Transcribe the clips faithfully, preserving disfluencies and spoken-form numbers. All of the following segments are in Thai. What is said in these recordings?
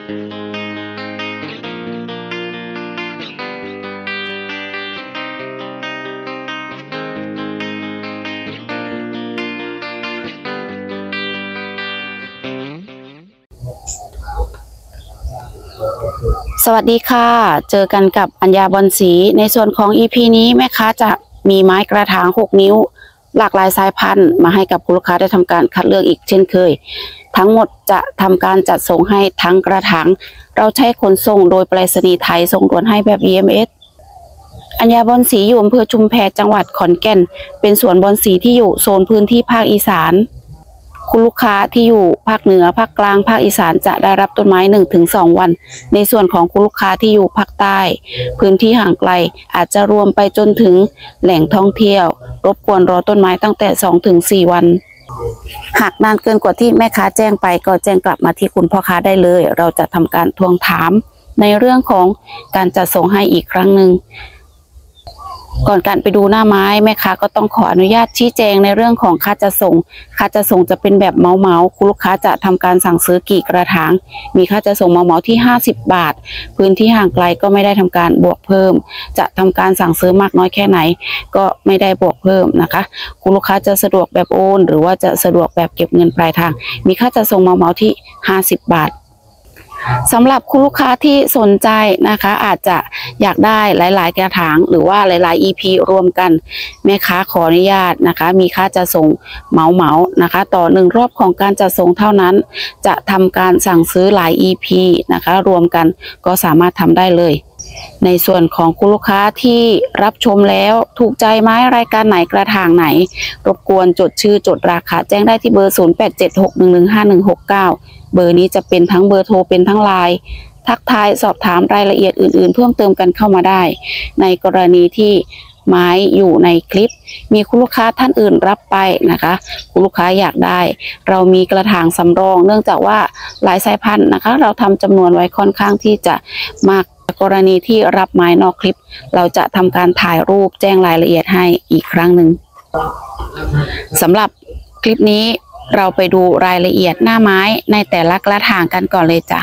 สวัสดีค่ะเจอกันกับอัญญาบอนสีในส่วนของ อี พี นี้แม่ค้าจะมีไม้กระถางหกนิ้วหลากหลายสายพันธุ์มาให้กับคุณลูกค้าได้ทำการคัดเลือกอีกเช่นเคยทั้งหมดจะทำการจัดส่งให้ทั้งกระถางเราใช้ขนส่งโดยไปรษณีย์ไทยส่งด่วนให้แบบ อี เอ็ม เอส อัญญาบอนสีอยู่อำเภอชุมแพจังหวัดขอนแก่นเป็นสวนบอนสีที่อยู่โซนพื้นที่ภาคอีสานคุณลูกค้าที่อยู่ภาคเหนือภาคกลางภาคอีสานจะได้รับต้นไม้ หนึ่งถึงสอง วันในส่วนของคุณลูกค้าที่อยู่ภาคใต้พื้นที่ห่างไกลอาจจะรวมไปจนถึงแหล่งท่องเที่ยวรบกวนรอต้นไม้ตั้งแต่ สองถึงสี่ วันหากนานเกินกว่าที่แม่ค้าแจ้งไปก็แจ้งกลับมาที่คุณพ่อค้าได้เลยเราจะทำการทวงถามในเรื่องของการจัดส่งให้อีกครั้งหนึ่งก่อนการไปดูหน้าไม้แม่ค้าก็ต้องขออนุญาตชี้แจงในเรื่องของค่าจัดส่งค่าจัดส่งจะเป็นแบบเมาเมาคุณลูกค้าจะทำการสั่งซื้อกี่กระถางมีค่าจัดส่งเมาเมาที่ห้าสิบบาทพื้นที่ห่างไกลก็ไม่ได้ทำการบวกเพิ่มจะทำการสั่งซื้อมากน้อยแค่ไหนก็ไม่ได้บวกเพิ่มนะคะคุณลูกค้าจะสะดวกแบบโอนหรือว่าจะสะดวกแบบเก็บเงินปลายทางมีค่าจัดส่งเมาเมาที่ห้าสิบบาทสำหรับคุณลูกค้าที่สนใจนะคะอาจจะอยากได้หลายๆกระถางหรือว่าหลายๆ อี พี รวมกันแม่ค้าขออนุญาตนะคะมีค่าจะส่งเหมาเหมานะคะต่อหนึ่งรอบของการจัดส่งเท่านั้นจะทำการสั่งซื้อหลาย อี พี นะคะรวมกันก็สามารถทำได้เลยในส่วนของคุณลูกค้าที่รับชมแล้วถูกใจไม้รายการไหนกระถางไหนรบกวนจดชื่อจดราคาแจ้งได้ที่เบอร์ศูนย์ แปด เจ็ด หก หนึ่ง หนึ่ง ห้า หนึ่ง หก เก้าเบอร์นี้จะเป็นทั้งเบอร์โทรเป็นทั้งไลน์ทักทายสอบถามรายละเอียดอื่นๆเพิ่มเติมกันเข้ามาได้ในกรณีที่ไม้อยู่ในคลิปมีคุณลูกค้าท่านอื่นรับไปนะคะคุณลูกค้าอยากได้เรามีกระถางสำรองเนื่องจากว่าหลายสายพันธุ์นะคะเราทำจำนวนไว้ค่อนข้างที่จะมากกรณีที่รับไม้นอกคลิปเราจะทำการถ่ายรูปแจ้งรายละเอียดให้อีกครั้งหนึ่งสำหรับคลิปนี้เราไปดูรายละเอียดหน้าไม้ในแต่ละกระถางกันก่อนเลยจ้ะ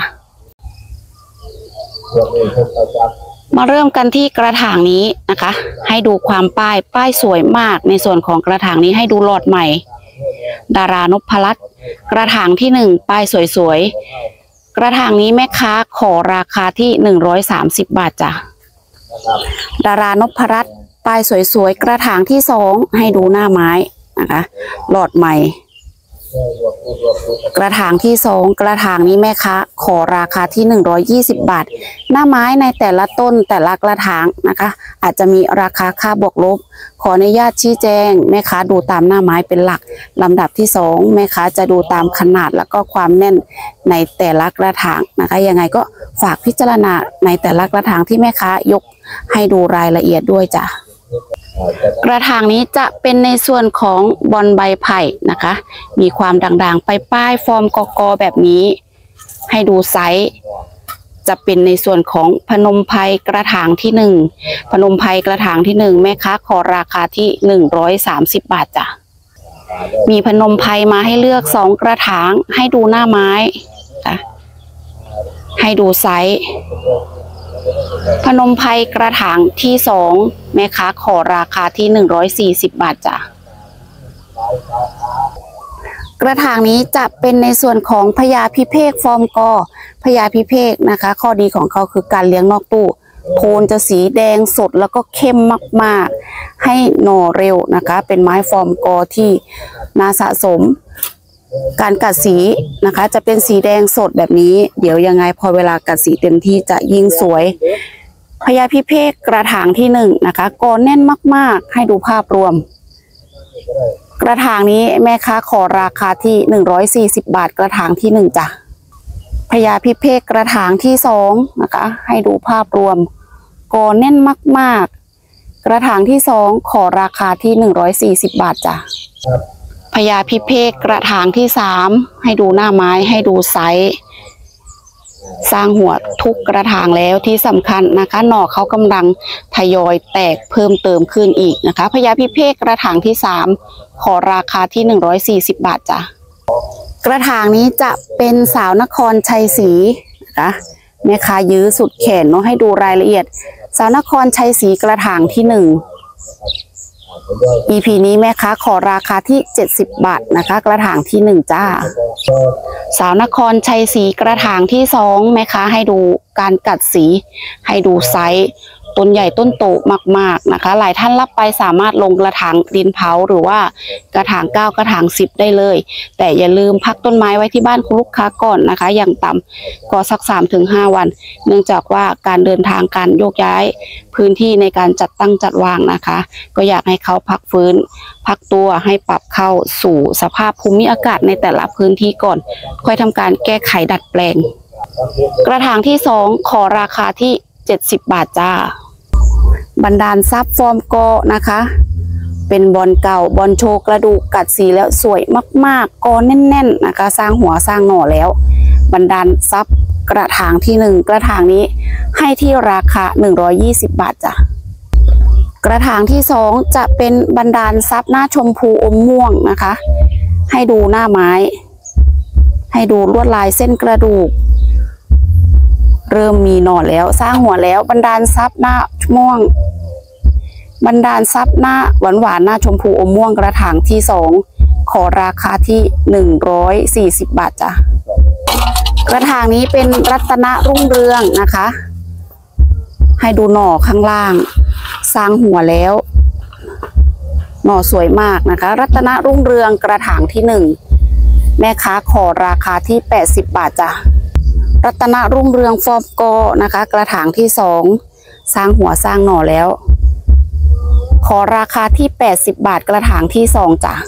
มาเริ่มกันที่กระถางนี้นะคะให้ดูความป้ายป้ายสวยมากในส่วนของกระถางนี้ให้ดูหลอดใหม่ดารานพรัตน์กระถางที่หนึ่งป้ายสวยๆกระถางนี้แม่ค้าขอราคาที่หนึ่งร้อยสามสิบบาทจ้ะดารานพรัตน์ป้ายสวยๆกระถางที่สองให้ดูหน้าไม้นะคะหลอดใหม่กระถางที่สองกระถางนี้แม่ค้าขอราคาที่หนึ่งร้อยยี่สิบบาทหน้าไม้ในแต่ละต้นแต่ละกระถางนะคะอาจจะมีราคาค่าบวกลบขออนุญาตชี้แจงแม่ค้าดูตามหน้าไม้เป็นหลักลำดับที่สองแม่ค้าจะดูตามขนาดแล้วก็ความแน่นในแต่ละกระถางนะคะยังไงก็ฝากพิจารณาในแต่ละกระถางที่แม่ค้ายกให้ดูรายละเอียดด้วยจ้ะกระถางนี้จะเป็นในส่วนของบอนใบไผ่นะคะมีความด่างๆไปป้ายฟอร์มกกแบบนี้ให้ดูไซส์จะเป็นในส่วนของพนมไพรกระถางที่หนึ่งพนมไพรกระถางที่หนึ่งแม่ค้าขอราคาที่หนึ่งร้อยสามสิบบาทจ้ะมีพนมไพรมาให้เลือกสองกระถางให้ดูหน้าไม้ค่ะให้ดูไซส์พนมไพรกระถางที่สองแม่ค้าขอราคาที่หนึ่งร้อยสี่สิบบาทจ้ะกระถางนี้จะเป็นในส่วนของพญาพิเภกฟอร์มกอพญาพิเภกนะคะข้อดีของเขาคือการเลี้ยงนอกตู้โทนจะสีแดงสดแล้วก็เข้มมากๆให้หน่อเร็วนะคะเป็นไม้ฟอร์มกอที่น่าสะสมการกัดสีนะคะจะเป็นสีแดงสดแบบนี้เดี๋ยวยังไงพอเวลากัดสีเต็มที่จะยิ่งสวยพญาพิเภกกระถางที่หนึ่งนะคะกอแน่นมากๆให้ดูภาพรวมกระถางนี้แม่ค้าขอราคาที่หนึ่งร้อยสี่สิบบาทกระถางที่หนึ่งจ้ะพญาพิเภกกระถางที่สองนะคะให้ดูภาพรวมกอแน่นมากๆกระถางที่สองขอราคาที่หนึ่งร้อยสี่สิบบาทจ้ะพญาพิเภกกระถางที่สามให้ดูหน้าไม้ให้ดูไซส์สร้างหัวทุกกระถางแล้วที่สำคัญนะคะหน่อเขากำลังทยอยแตกเพิ่มเติมขึ้นอีกนะคะพญาพิเภกกระถางที่สามขอราคาที่หนึ่งร้อยสี่สิบบาทจ้ะกระถางนี้จะเป็นสาวนครชัยศรีนะคะแม่ค้ายื้อสุดแขนเนาะให้ดูรายละเอียดสาวนครชัยศรีกระถางที่หนึ่ง อี พี นี้แม่ค้าขอราคาที่เจ็ดสิบบาทนะคะกระถางที่หนึ่งจ้าสาวนครชัยศรีกระถางที่สองแม่ค้าให้ดูการกัดสีให้ดูไซส์ต้นใหญ่ต้นโตมากๆนะคะหลายท่านรับไปสามารถลงกระถางดินเผาหรือว่ากระถางเก้ากระถางสิบได้เลยแต่อย่าลืมพักต้นไม้ไว้ที่บ้านคุณลูกค้าก่อนนะคะอย่างต่ำก็สัก สามถึงห้า วันเนื่องจากว่าการเดินทางการโยกย้ายพื้นที่ในการจัดตั้งจัดวางนะคะก็อยากให้เขาพักฟื้นพักตัวให้ปรับเข้าสู่สภาพภูมิอากาศในแต่ละพื้นที่ก่อนค่อยทำการแก้ไขดัดแปลงกระถางที่สองขอราคาที่เจ็ดสิบบาทจ้าบันดาลทรัพย์ฟอร์มโกนะคะเป็นบอลเก่าบอลโชว์กระดูกกัดสีแล้วสวยมากๆกอแน่นๆนะคะสร้างหัวสร้างหน่อแล้วบันดาลทรัพย์กระถางที่หนึ่งกระถางนี้ให้ที่ราคาหนึ่งร้อยยี่สิบบาทจ้ะกระถางที่สองจะเป็นบันดาลทรัพย์หน้าชมพูอมม่วงนะคะให้ดูหน้าไม้ให้ดูลวดลายเส้นกระดูกเริ่มมีหน่อแล้วสร้างหัวแล้วบันดาลทรัพย์หน้าม่วงบันดาลทรัพย์หน้าหวานหวานหน้าชมพูอมม่วงกระถางที่สองขอราคาที่หนึ่งร้อยสี่สิบบาทจ้ะกระถางนี้เป็นรัตนรุ่งเรืองนะคะให้ดูหน่อข้างล่างสร้างหัวแล้วหน่อสวยมากนะคะรัตนรุ่งเรืองกระถางที่หนึ่งแม่ค้าขอราคาที่แปดสิบบาทจ้ะรัตนรุ่งเรืองฟอร์มโกนะคะกระถางที่สองสร้างหัวสร้างหน่อแล้วขอราคาที่แปดสิบบาทกระถางที่สองจ้ะ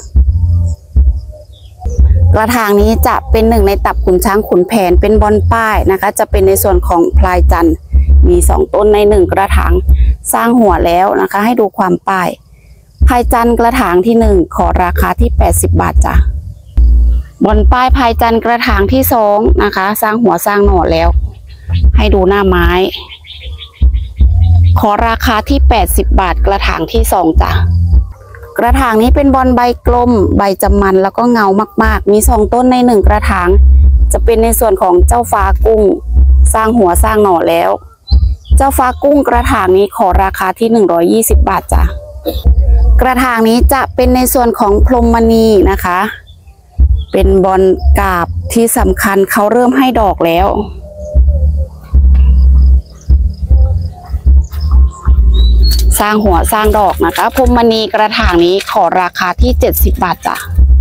กระถางนี้จะเป็นหนึ่งในตับขุนช้างขุนแผนเป็นบอนป้ายนะคะจะเป็นในส่วนของพลายจันทร์มีสองต้นในหนึ่งกระถางสร้างหัวแล้วนะคะให้ดูความป้ายพลายจันทร์กระถางที่หนึ่งขอราคาที่แปดสิบบาทจ้ะบอนป้ายพายจันทร์กระถางที่สองนะคะสร้างหัวสร้างหน่อแล้วให้ดูหน้าไม้ขอราคาที่แปดสิบบาทกระถางที่สองจ้ะกระถางนี้เป็นบอนใบกลมใบจำมันแล้วก็เงามากๆมีสองต้นในหนึ่งกระถางจะเป็นในส่วนของเจ้าฟ้ากุ้งสร้างหัวสร้างหน่อแล้วเจ้าฟ้ากุ้งกระถางนี้ขอราคาที่หนึ่งร้อยยี่สิบบาทจ้ะกระถางนี้จะเป็นในส่วนของพรหมณีนะคะเป็นบอลกาบที่สำคัญเขาเริ่มให้ดอกแล้วสร้างหัวสร้างดอกนะคะพรหมณีกระถางนี้ขอราคาที่เจ็ดสิบบาทจ้ะ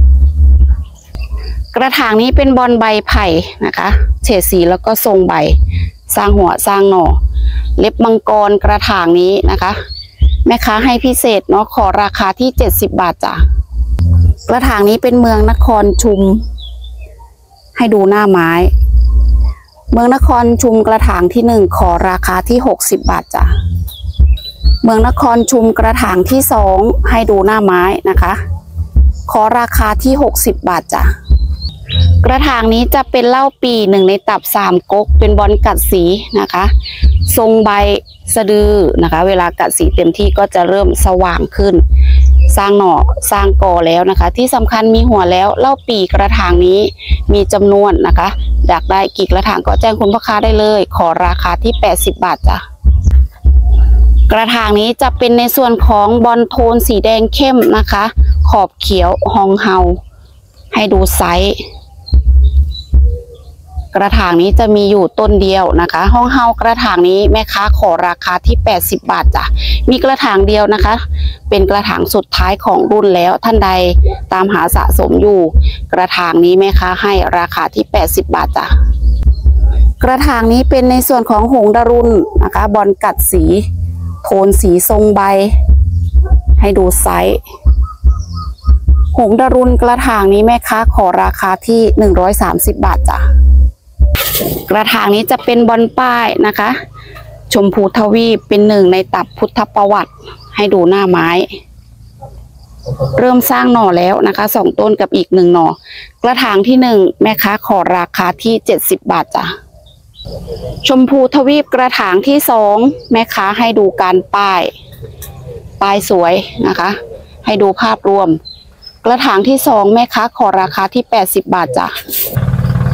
กระถางนี้เป็นบอลใบไผ่นะคะเฉดสีแล้วก็ทรงใบสร้างหัวสร้างหน่อเล็บมังกรกระถางนี้นะคะแม่ค้าให้พิเศษเนาะขอราคาที่เจ็ดสิบบาทจ้ะกระถางนี้เป็นเมืองนครชุมให้ดูหน้าไม้เมืองนครชุมกระถางที่หนึ่งขอราคาที่หกสิบบาทจ้ะเมืองนครชุมกระถางที่สองให้ดูหน้าไม้นะคะขอราคาที่หกสิบบาทจ้ะกระถางนี้จะเป็นเหล้าปีหนึ่งในตับสามก๊กเป็นบอลกัดสีนะคะทรงใบสะดือนะคะเวลากัดสีเต็มที่ก็จะเริ่มสว่างขึ้นสร้างหน่อสร้างกอแล้วนะคะที่สำคัญมีหัวแล้วเหล้าปีกระถางนี้มีจำนวนนะคะอยากได้กี่กระถางก็แจ้งคุณพ่อค้าได้เลยขอราคาที่แปดสิบบาทจ้ะกระถางนี้จะเป็นในส่วนของบอลโทนสีแดงเข้มนะคะขอบเขียวฮองเฮาให้ดูไซส์กระถางนี้จะมีอยู่ต้นเดียวนะคะฮองเฮากระถางนี้แม่ค้าขอราคาที่แปดสิบบาทจ้ะมีกระถางเดียวนะคะเป็นกระถางสุดท้ายของรุ่นแล้วท่านใดตามหาสะสมอยู่กระถางนี้แม่ค้าให้ราคาที่แปดสิบบาทจ้ะกระถางนี้เป็นในส่วนของหงดารุณนะคะบอลกัดสีโทนสีทรงใบให้ดูไซส์หงดารุณกระถางนี้แม่ค้าขอราคาที่หนึ่งร้อยสามสิบบาทจ้ะกระถางนี้จะเป็นบอลป้ายนะคะชมพูทวีปเป็นหนึ่งในตับพุทธประวัติให้ดูหน้าไม้เริ่มสร้างหน่อแล้วนะคะสองต้นกับอีกหนึ่งหน่อกระถางที่หนึ่งแม่ค้าขอราคาที่เจ็ดสิบบาทจ้ะชมพูทวีปกระถางที่สองแม่ค้าให้ดูการป้ายป้ายสวยนะคะให้ดูภาพรวมกระถางที่สองแม่ค้าขอราคาที่แปดสิบบาทจ้ะ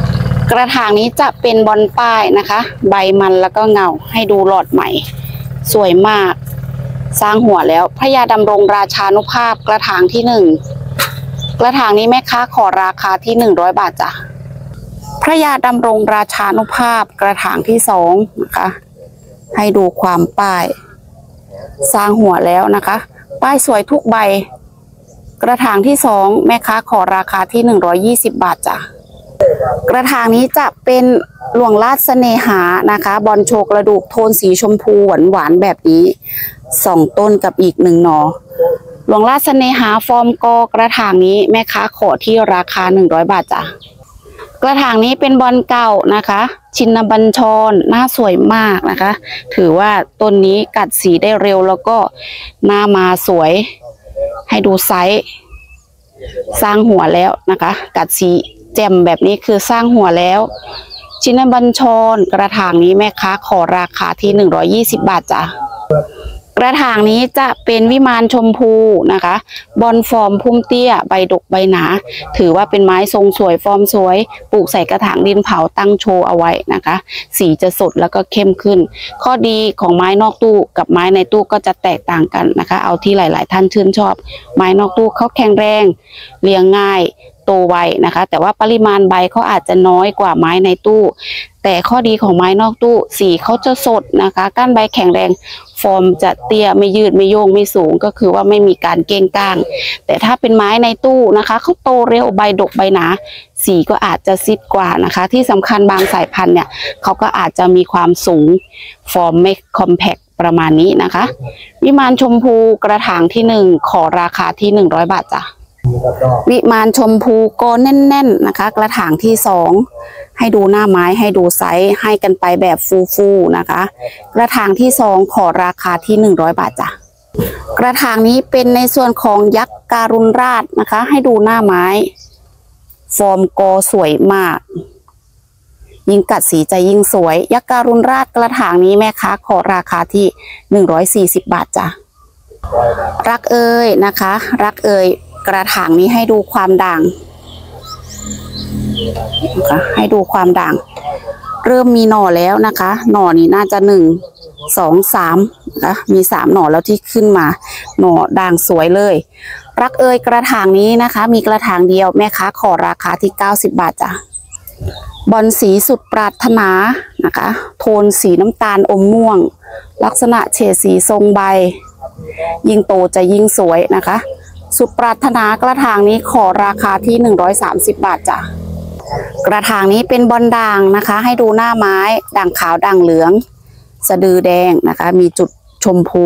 กระถางนี้จะเป็นบอนป้ายนะคะใบมันแล้วก็เงาให้ดูหลอดใหม่สวยมากสร้างหัวแล้วพระยาดำรงราชานุภาพกระถางที่หนึ่งกระถางนี้แม่ค้าขอราคาที่หนึ่งร้อยบาทจ้ะพระยาดำรงราชานุภาพกระถางที่สองนะคะให้ดูความป้ายสร้างหัวแล้วนะคะป้ายสวยทุกใบกระถางที่สองแม่ค้าขอราคาที่หนึ่งร้อยยี่สิบบาทจ้ะกระถางนี้จะเป็นหลวงราชเสน่หานะคะบอลโชกระดูกโทนสีชมพูหวานหวานแบบนี้สองต้นกับอีกหนึ่งหนอหลวงราชเสน่หาฟอร์มกอกระถางนี้แม่ค้าขอที่ราคาหนึ่งร้อยบาทจ้ะกระถางนี้เป็นบอลเก่านะคะชินบัญชรหน้าสวยมากนะคะถือว่าต้นนี้กัดสีได้เร็วแล้วก็หน้ามาสวยให้ดูไซส์สร้างหัวแล้วนะคะกัดสีแจ่มแบบนี้คือสร้างหัวแล้วชินบัญชรกระถางนี้แม่ค้าขอราคาที่หนึ่งร้อยยี่สิบบาทจ้ะกระถางนี้จะเป็นวิมานชมพูนะคะบอลฟอร์มพุ่มเตี้ยใบดกใบหนาถือว่าเป็นไม้ทรงสวยฟอร์มสวยปลูกใส่กระถางดินเผาตั้งโชว์เอาไว้นะคะสีจะสดแล้วก็เข้มขึ้นข้อดีของไม้นอกตู้กับไม้ในตู้ก็จะแตกต่างกันนะคะเอาที่หลายๆท่านชื่นชอบไม้นอกตู้เขาแข็งแรงเลี้ยงง่ายโตไวนะคะแต่ว่าปริมาณใบเขาอาจจะน้อยกว่าไม้ในตู้แต่ข้อดีของไม้นอกตู้สีเขาจะสดนะคะก้านใบแข็งแรงฟอร์มจะเตี้ยไม่ยืดไม่โยงไม่สูงก็คือว่าไม่มีการเก้งก้างแต่ถ้าเป็นไม้ในตู้นะคะเขาโตเร็วใบดกใบหนาสีก็อาจจะซิดกว่านะคะที่สำคัญบางสายพันธุ์เนี่ยเขาก็อาจจะมีความสูงฟอร์มไม่คอมแพคประมาณนี้นะคะวิมานชมพูกระถางที่หนึ่งขอราคาที่หนึ่งร้อยบาทจ้ะวิมานชมพูโกแน่นๆนะคะกระถางที่สองให้ดูหน้าไม้ให้ดูไซส์ให้กันไปแบบฟูๆนะคะกระถางที่สองขอราคาที่หนึ่งร้อยบาทจ้ะกระถางนี้เป็นในส่วนของยักษ์การุณราชนะคะให้ดูหน้าไม้ฟอร์มโกสวยมากยิ่งกัดสีจะยิ่งสวยยักษ์การุณราชกระถางนี้แม่ค้าขอราคาที่หนึ่งร้อยสี่สิบบาทจ้ะรักเอ่ยนะคะรักเอ่ยกระถางนี้ให้ดูความด่างนะคะให้ดูความด่างเริ่มมีหน่อแล้วนะคะหน่อนี้น่าจะหนึ่งสองสามนะคะมีสามหน่อแล้วที่ขึ้นมาหน่อด่างสวยเลยรักเอ่ยกระถางนี้นะคะมีกระถางเดียวแม่ค้าขอราคาที่เก้าสิบบาทจ้ะบอลสีสุดปรารถนานะคะโทนสีน้ำตาลอมม่วงลักษณะเฉดสีทรงใบยิ่งโตจะยิ่งสวยนะคะสุดปรารถนากระถางนี้ขอราคาที่หนึ่งร้อยสามสิบบาทจ้ะกระถางนี้เป็นบอลด่างนะคะให้ดูหน้าไม้ด่างขาวด่างเหลืองสะดือแดงนะคะมีจุดชมพู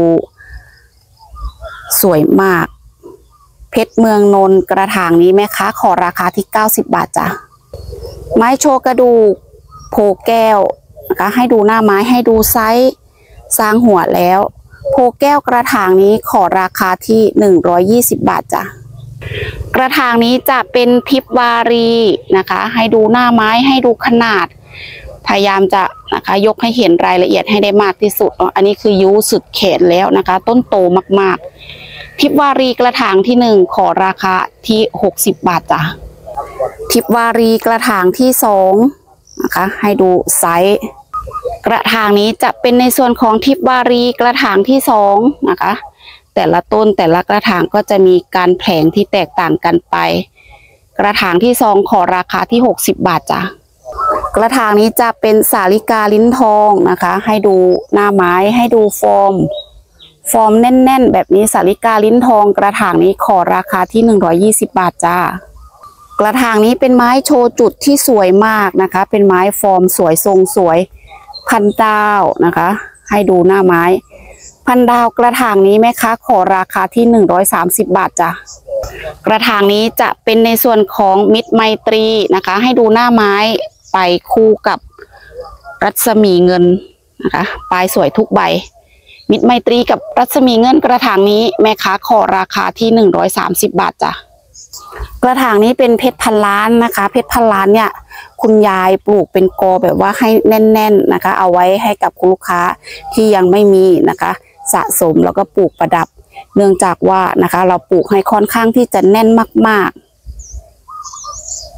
สวยมากเพชรเมืองนนท์กระถางนี้แม่ค้าขอราคาที่เก้าสิบบาทจ้ะไม้โชกระดูกโพแก้วนะคะให้ดูหน้าไม้ให้ดูไซส์สร้างหัวแล้วโพแก้วกระถางนี้ขอราคาที่หนึ่งร้อยยี่สิบบาทจ้ะกระถางนี้จะเป็นทิพวารีนะคะให้ดูหน้าไม้ให้ดูขนาดพยายามจะนะคะยกให้เห็นรายละเอียดให้ได้มากที่สุดอันนี้คือยูสุดเขตแล้วนะคะต้นโตมากๆทิพวารีกระถางที่หนึ่งขอราคาที่หกสิบบาทจ้ะทิพวารีกระถางที่สองนะคะให้ดูไซส์กระถางนี้จะเป็นในส่วนของทิพวารีกระถางที่สองนะคะแต่ละต้นแต่ละกระถางก็จะมีการแผลงที่แตกต่างกันไปกระถางที่สองขอราคาที่หกสิบบาทจ้ะกระถางนี้จะเป็นสาลิกาลิ้นทองนะคะให้ดูหน้าไม้ให้ดูฟอร์มฟอร์มแน่นๆแบบนี้สาลิกาลิ้นทองกระถางนี้ขอราคาที่หนึ่งร้อยยี่สิบบาทจ้ากระถางนี้เป็นไม้โชว์จุดที่สวยมากนะคะเป็นไม้ฟอร์มสวยทรงสวยพันดาวนะคะให้ดูหน้าไม้พันดาวกระถางนี้แม่ค้าขอราคาที่หนึ่งร้อยสามสิบบาทจ้ะกระถางนี้จะเป็นในส่วนของมิตรไมตรีนะคะให้ดูหน้าไม้ไปคู่กับรัศมีเงินนะคะปลายสวยทุกใบมิตรไมตรีกับรัศมีเงินกระถางนี้แม่ค้าขอราคาที่หนึ่งร้อยสามสิบบาทจ้ะกระถางนี้เป็นเพชรพันล้านนะคะเพชรพันล้านเนี่ยคุณยายปลูกเป็นกอแบบว่าให้แน่นๆนะคะเอาไว้ให้กับคุณลูกค้าที่ยังไม่มีนะคะสะสมแล้วก็ปลูกประดับเนื่องจากว่านะคะเราปลูกให้ค่อนข้างที่จะแน่นมากๆ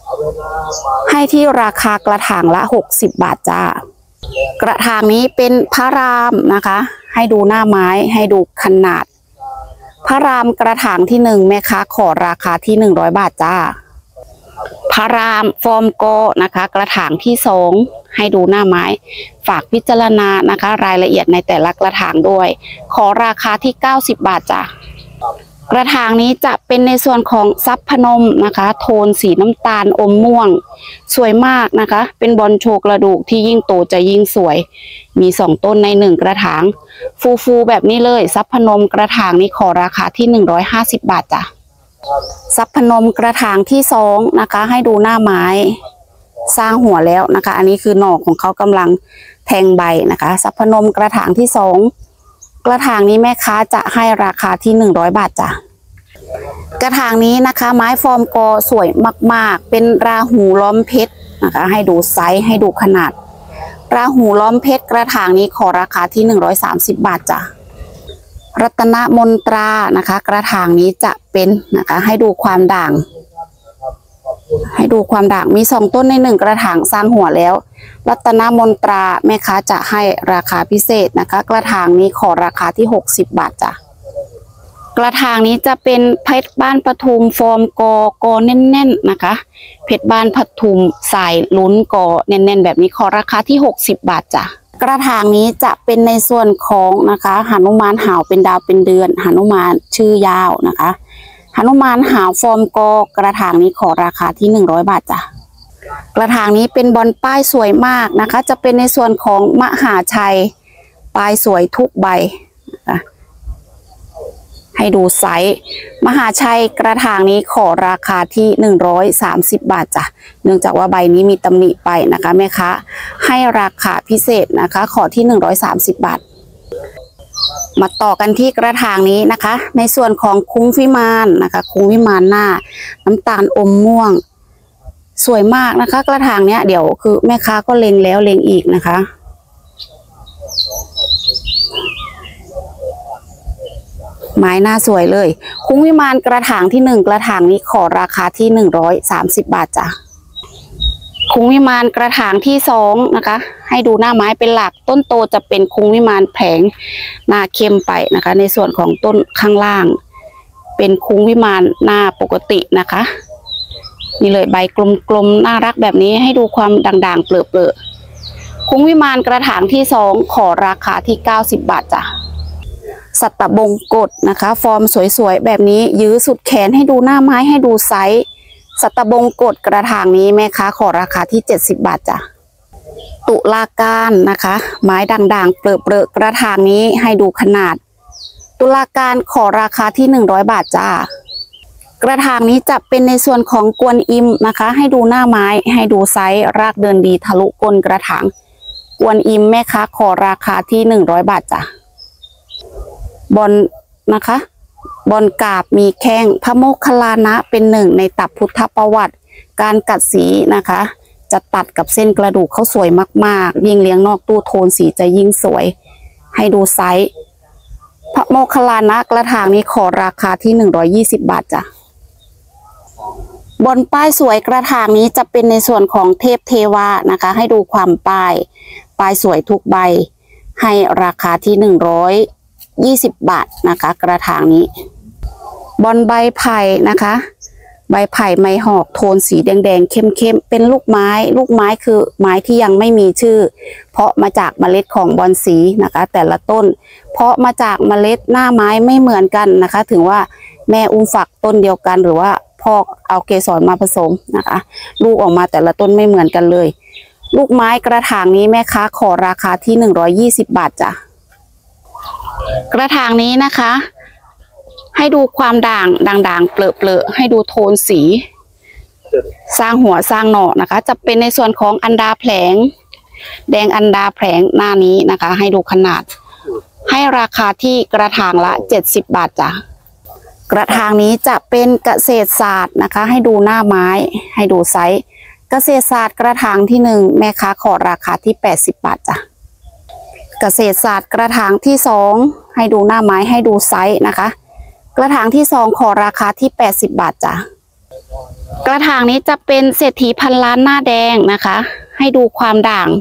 ให้ที่ราคากระถางละหกสิบบาทจ้ากระถางนี้เป็นพระรามนะคะให้ดูหน้าไม้ให้ดูขนาดพระรามกระถางที่หนึ่งแม่ค้าขอราคาที่หนึ่งร้อยบาทจ้าพระรามฟอร์มโกนะคะกระถางที่สองให้ดูหน้าไม้ฝากพิจารณานะคะรายละเอียดในแต่ละกระถางด้วยขอราคาที่เก้าสิบบาทจ้ากระถางนี้จะเป็นในส่วนของซับพนมนะคะโทนสีน้ำตาลอมม่วงสวยมากนะคะเป็นบอลโชกระดูกที่ยิ่งโตจะยิ่งสวยมีสองต้นในหนึ่งกระถางฟูฟูแบบนี้เลยซับพนมกระถางนี้ขอราคาที่หนึ่งร้อยห้าสิบบาทจ้ะซับพนมกระถางที่สองนะคะให้ดูหน้าไม้สร้างหัวแล้วนะคะอันนี้คือหน่อของเขากำลังแทงใบนะคะซับพนมกระถางที่สองกระถางนี้แม่ค้าจะให้ราคาที่หนึ่งร้อยบาทจ้ะกระถางนี้นะคะไม้ฟอร์มกอสวยมากๆเป็นราหูล้อมเพชรนะคะให้ดูไซส์ให้ดูขนาดราหูล้อมเพชรกระถางนี้ขอราคาที่หนึ่งร้อยสามสิบบาทจ้ะรัตนมนตรานะคะกระถางนี้จะเป็นนะคะให้ดูความด่างให้ดูความด่างมีสองต้นในหนึ่งกระถางสร้างหัวแล้วรัตนมนตราแม่ค้าจะให้ราคาพิเศษนะคะกระถางนี้ขอราคาที่หกสิบบาทจ้ะกระถางนี้จะเป็นเพชรบ้านปทุมฟอร์มกอกอแน่นๆนะคะเพชรบ้านปทุมสายลุ้นกอแน่นๆแบบนี้ขอราคาที่หกสิบบาทจ้ะกระถางนี้จะเป็นในส่วนของนะคะหนุมานหาวเป็นดาวเป็นเดือนหนุมานชื่อยาวนะคะหนุมานหาวฟอร์มกอกระถางนี้ขอราคาที่หนึ่งร้อยบาทจ้ะกระถางนี้เป็นบอลป้ายสวยมากนะคะจะเป็นในส่วนของมหาชัยปลายสวยทุกใบนะคะให้ดูไซส์มหาชัยกระถางนี้ขอราคาที่หนึ่งร้อยสามสิบบาทจ้ะเนื่องจากว่าใบนี้มีตำหนิไปนะคะแม่ค้าให้ราคาพิเศษนะคะขอที่หนึ่งร้อยสามสิบบาทมาต่อกันที่กระถางนี้นะคะในส่วนของคุ้งวิมานนะคะคุ้งวิมานหน้าน้ำตาลอมม่วงสวยมากนะคะกระถางเนี้ยเดี๋ยวคือแม่ค้าก็เล็งแล้วเล็งอีกนะคะไม้หน้าสวยเลยคุ้งวิมานกระถางที่หนึ่งกระถางนี้ขอราคาที่หนึ่งร้อยสามสิบบาทจ้ะคุ้งวิมานกระถางที่สองนะคะให้ดูหน้าไม้เป็นหลักต้นโตจะเป็นคุ้งวิมานแผงหน้าเข้มไปนะคะในส่วนของต้นข้างล่างเป็นคุ้งวิมานหน้าปกตินะคะนี่เลยใบกลมๆน่ารักแบบนี้ให้ดูความด่างๆเปลือกๆคุ้งวิมานกระถางที่สองขอราคาที่เก้าสิบบาทจ้ะสัตบงกฎนะคะฟอร์มสวยๆแบบนี้ยื้อสุดแขนให้ดูหน้าไม้ให้ดูไซส์สัตบงกฎกระถางนี้แม่ค้าขอราคาที่เจ็ดสิบบาทจ้ะตุลาการนะคะไม้ด่างๆเปลือกๆกระถางนี้ให้ดูขนาดตุลาการขอราคาที่หนึ่งร้อยบาทจ้ากระถางนี้จะเป็นในส่วนของกวนอิมนะคะให้ดูหน้าไม้ให้ดูไซส์รากเดินดีทะลุก้นกระถางกวนอิมแม่ค้าขอราคาที่หนึ่งร้อยบาทจ้ะบอลนะคะบอลกาบมีแข้งพระโมคคัลลานะเป็นหนึ่งในตับพุทธประวัติการกัดสีนะคะจะตัดกับเส้นกระดูกเขาสวยมากๆยิ่งเลี้ยงนอกตู้โทนสีจะยิ่งสวยให้ดูไซส์พระโมคคัลลานะกระถางนี้ขอราคาที่หนึ่งร้อยยี่สิบบาทจ้ะบอลป้ายสวยกระถางนี้จะเป็นในส่วนของเทพเทวานะคะให้ดูความป้ายป้ายสวยทุกใบให้ราคาที่หนึ่งร้อยยี่สิบบาทนะคะกระถางนี้บอลใบไผ่นะคะใบไผ่ไม้หอกโทนสีแดงๆเข้มๆเป็นลูกไม้ลูกไม้คือไม้ที่ยังไม่มีชื่อเพราะมาจากเมล็ดของบอลสีนะคะแต่ละต้นเพราะมาจากเมล็ดหน้าไม้ไม่เหมือนกันนะคะถึงว่าแม่อุ้มฝักต้นเดียวกันหรือว่าพ่อเอาเกสรมาผสมนะคะลูกออกมาแต่ละต้นไม่เหมือนกันเลยลูกไม้กระถางนี้แม่ค้าขอราคาที่หนึ่งร้อยยี่สิบบาทจ้ะกระถางนี้นะคะให้ดูความด่างด่างๆเปลอะๆให้ดูโทนสีสร้างหัวสร้างหน่อนะคะจะเป็นในส่วนของอันดาแผลงแดงอันดาแผลงหน้านี้นะคะให้ดูขนาดให้ราคาที่กระถางละเจ็ดสิบบาทจ้ะกระถางนี้จะเป็นเกษตรศาสตร์นะคะให้ดูหน้าไม้ให้ดูไซส์เกษตรศาสตร์กระถางที่หนึ่งแม่ค้าขอราคาที่แปดสิบบาทจ้ะเกษตรศาสตร์กระถางที่สองให้ดูหน้าไม้ให้ดูไซส์นะคะกระถางที่สองขอราคาที่แปดสิบบาทจ้ะกระถางนี้จะเป็นเศรษฐีพันล้านหน้าแดงนะคะให้ดูความด่าง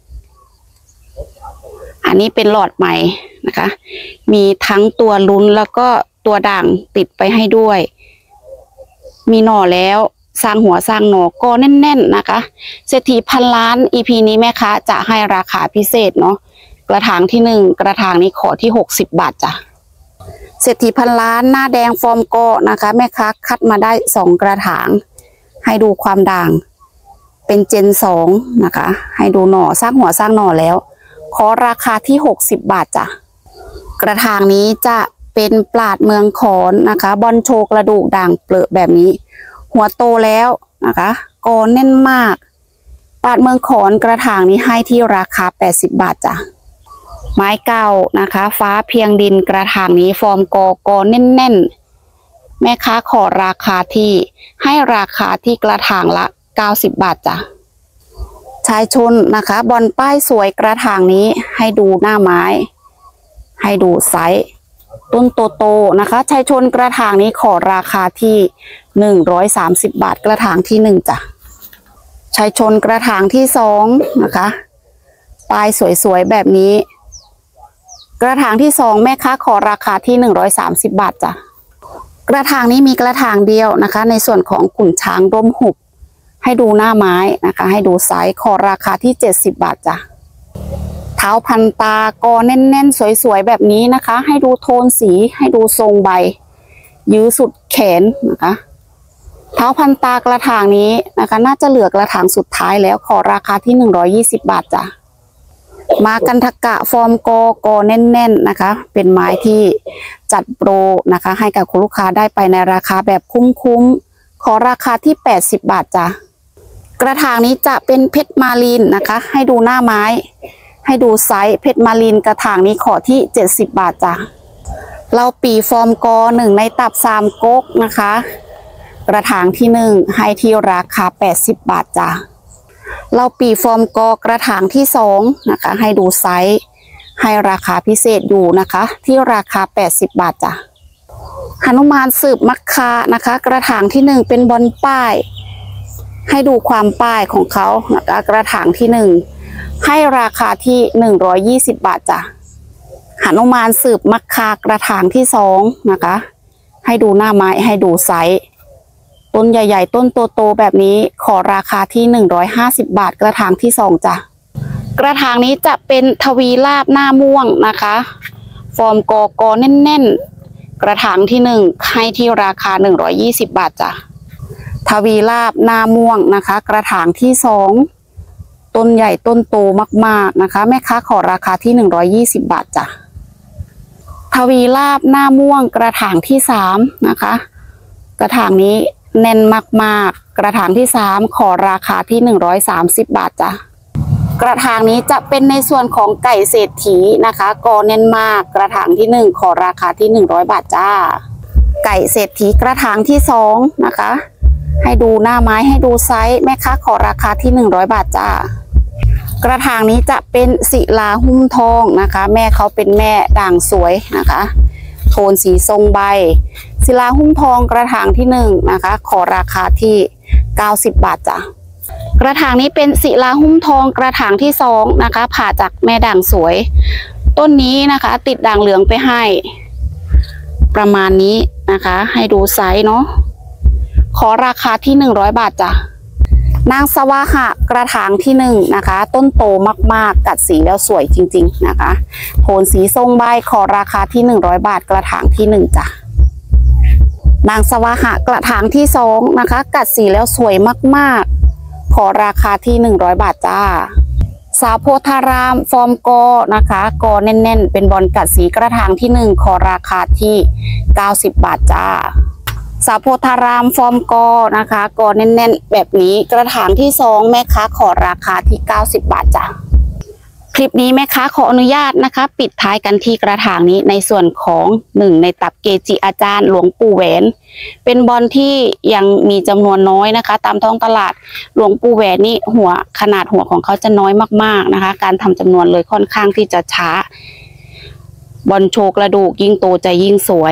อันนี้เป็นหลอดใหม่นะคะมีทั้งตัวลุ้นแล้วก็ตัวด่างติดไปให้ด้วยมีหน่อแล้วสร้างหัวสร้างหน่อก็แน่นๆนะคะเศรษฐีพันล้าน อี พี นี้แม่ค้าจะให้ราคาพิเศษเนาะกระถางที่หนึ่งกระถางนี้ขอที่หกสิบบาทจ้ะเศรษฐีพันล้านหน้าแดงฟอร์มโกนะคะแม่ค้าคัดมาได้สองกระถางให้ดูความด่างเป็นเจนสองนะคะให้ดูหน่อสร้างหัวสร้างหน่อแล้วขอราคาที่หกสิบบาทจ้ะกระถางนี้จะเป็นปลาดเมืองขอนนะคะบอลโชกระดูกด่างเปลือกแบบนี้หัวโตแล้วนะคะกอแน่นมากปลาดเมืองขอนกระถางนี้ให้ที่ราคาแปดสิบบาทจ้ะไม้เก่านะคะฟ้าเพียงดินกระถางนี้ฟอร์มกอกอแน่นๆแม่ค้าขอราคาที่ให้ราคาที่กระถางละเก้าสิบบาทจ้ะชายชนนะคะบอลป้ายสวยกระถางนี้ให้ดูหน้าไม้ให้ดูไซส์ต้นโตๆนะคะชายชนกระถางนี้ขอราคาที่หนึ่งร้อยสามสิบบาทกระถางที่หนึ่งจ้ะชายชนกระถางที่สองนะคะปลายสวยๆแบบนี้กระถางที่สองแม่ค้าขอราคาที่หนึ่งร้อยสามสิบบาทจ้ะกระถางนี้มีกระถางเดียวนะคะในส่วนของขุนช้างร่มหุบให้ดูหน้าไม้นะคะให้ดูไซส์ขอราคาที่เจ็ดสิบบาทจ้ะเท้าพันตากอแน่นๆสวยๆแบบนี้นะคะให้ดูโทนสีให้ดูทรงใบยื้อสุดแขนนะคะเท้าพันตากระถางนี้นะคะน่าจะเหลือกระถางสุดท้ายแล้วขอราคาที่หนึ่งร้อยยี่สิบบาทจ้ะมากันทกะฟอร์มกอกอแน่นๆนะคะเป็นไม้ที่จัดโปรนะคะให้กับคุณลูกค้าได้ไปในราคาแบบคุ้มๆขอราคาที่แปดสิบบาทจ้ะกระถางนี้จะเป็นเพชรมารีนนะคะให้ดูหน้าไม้ให้ดูไซส์เพชรมารีนกระถางนี้ขอที่เจ็ดสิบบาทจ้ะเราปีฟอร์มกอหนึ่งในตับสามก๊กนะคะกระถางที่หนึ่งให้ที่ราคาแปดสิบบาทจ้ะเราปีฟอร์มกอกระถางที่สองนะคะให้ดูไซส์ให้ราคาพิเศษอยู่นะคะที่ราคาแปดสิบบาทจ้ะหนุมานสืบมักคานะคะกระถางที่หนึ่งเป็นบอลป้ายให้ดูความป้ายของเขานะคะกระถางที่หนึ่งให้ราคาที่หนึ่งร้อยยี่สิบบาทจ้ะหนุมานสืบมักคากระถางที่สองนะคะให้ดูหน้าไม้ให้ดูไซส์ต้นใหญ่ๆต้นโตๆแบบนี้ขอราคาที่หนึ่งร้อยห้าสิบบาทกระถางที่สองจ้ะกระถางนี้จะเป็นทวีลาบหน้าม่วงนะคะฟอร์มกอกอแน่นๆกระถางที่หนึ่งให้ที่ราคาหนึ่งร้อยยี่สิบบาทจ้ะทวีลาบหน้าม่วงนะคะกระถางที่สองต้นใหญ่ต้นโตมากๆนะคะแม่ค้าขอราคาที่หนึ่งร้อยยี่สิบบาทจ้ะทวีลาบหน้าม่วงกระถางที่สามนะคะกระถางนี้แน่นมากๆกระถางที่สามขอราคาที่หนึ่งร้อยสามสิบบาทจ้ะกระถางนี้จะเป็นในส่วนของไก่เศรษฐีนะคะกอแน่นมากกระถางที่หนึ่งขอราคาที่หนึ่งร้อยบาทจ้าไก่เศรษฐีกระถางที่สองนะคะให้ดูหน้าไม้ให้ดูไซส์แม่ค้าขอราคาที่หนึ่งร้อยบาทจ้ากระถางนี้จะเป็นศิลาหุ้มทองนะคะแม่เขาเป็นแม่ด่างสวยนะคะโทนสีทรงใบศิลาหุ้มทองกระถางที่หนึ่งนะคะขอราคาที่เก้าสิบบาทจ้ะกระถางนี้เป็นศิลาหุ้มทองกระถางที่สองนะคะผ่าจากแม่ด่างสวยต้นนี้นะคะติดด่างเหลืองไปให้ประมาณนี้นะคะให้ดูไซส์เนาะขอราคาที่หนึ่งร้อยบาทจ้ะนางสวาหะกระถางที่หนึ่งนะคะต้นโตมากๆกัดสีแล้วสวยจริงๆนะคะโทนสีทรงใบขอราคาที่หนึ่งร้อยบาทกระถางที่หนึ่งจ้ะนางสวาหะกระถางที่สองนะคะกัดสีแล้วสวยมากๆขอราคาที่หนึ่งร้อยบาทจ้าสาวโพธารามฟอร์มกอนะคะกอแน่นๆเป็นบอลกัดสีกระถางที่หนึ่งขอราคาที่เก้าสิบบาทจ้าสาวโพธารามฟอร์มกอนะคะกอแน่นๆแบบนี้กระถางที่สองแม่ค้าขอราคาที่เก้าสิบบาทจ้าคลิปนี้แม่ค้าขออนุญาตนะคะปิดท้ายกันที่กระถางนี้ในส่วนของหนึ่งในตับเกจิอาจารย์หลวงปู่แหวนเป็นบอลที่ยังมีจำนวนน้อยนะคะตามท้องตลาดหลวงปู่แหวนนี่หัวขนาดหัวของเขาจะน้อยมากๆนะคะการทำจำนวนเลยค่อนข้างที่จะช้าบอลโชว์กระดูกยิ่งโตจะยิ่งสวย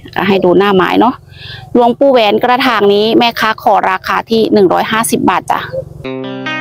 ให้ดูหน้าไม้เนาะหลวงปู่แหวนกระถางนี้แม่ค้าขอราคาที่หนึ่งร้อยห้าสิบบาทจ้ะ